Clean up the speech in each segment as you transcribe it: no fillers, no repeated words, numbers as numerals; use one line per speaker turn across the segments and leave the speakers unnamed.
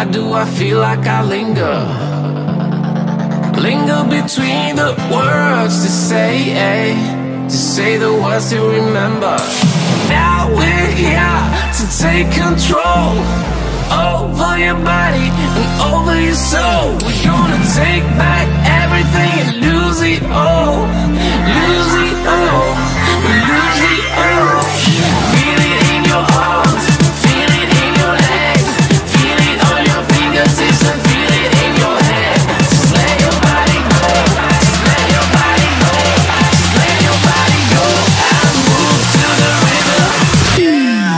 Why do I feel like I linger? Linger between the words to say the words to remember. Now we're here to take control over your body and over your soul. We're gonna take back everything and lose it all. Lose it all. Lose it all. Feel it in your arms, feel it in your legs, feel it on your fingertips and feel it in your head. Just let your body go, just let your body go, just let your body go and move to the rhythm. Yeah.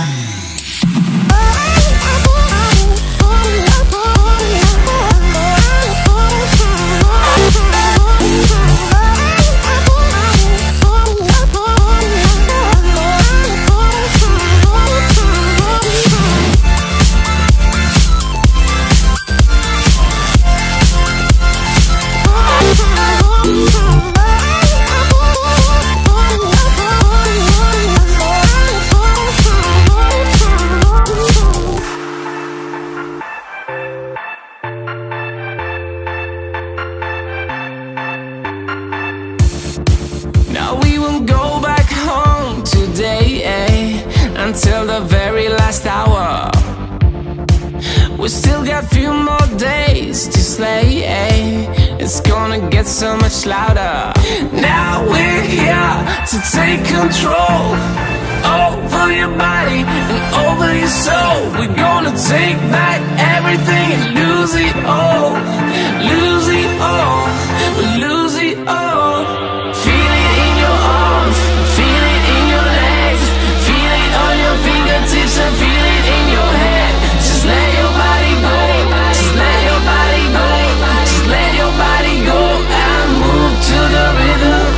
Now we won't go back home today, until the very last hour. We still got a few more days to slay, it's gonna get so much louder. Now we're here to take control over your body and over your soul. We're gonna take back everything and lose it all. Lose it all, lose it all. Feel it in your arms, feel it in your legs, feel it on your fingertips and feel it in your head. Just let your body go, just let your body go, just let your body go and move to the rhythm.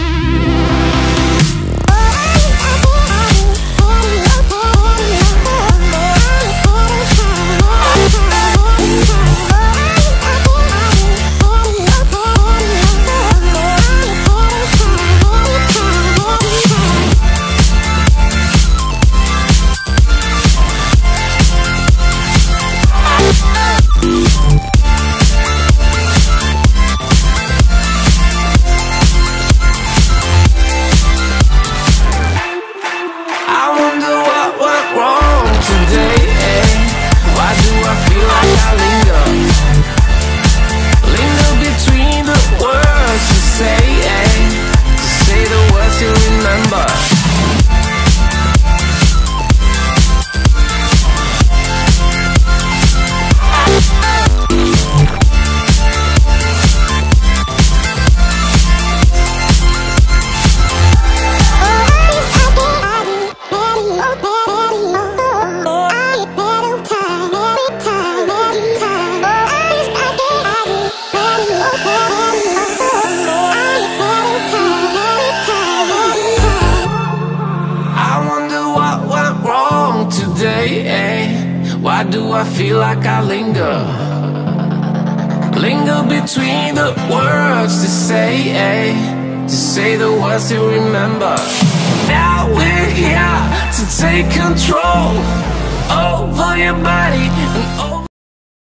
Why do I feel like I linger? Linger between the words to say the words to remember. Now we're here to take control over your body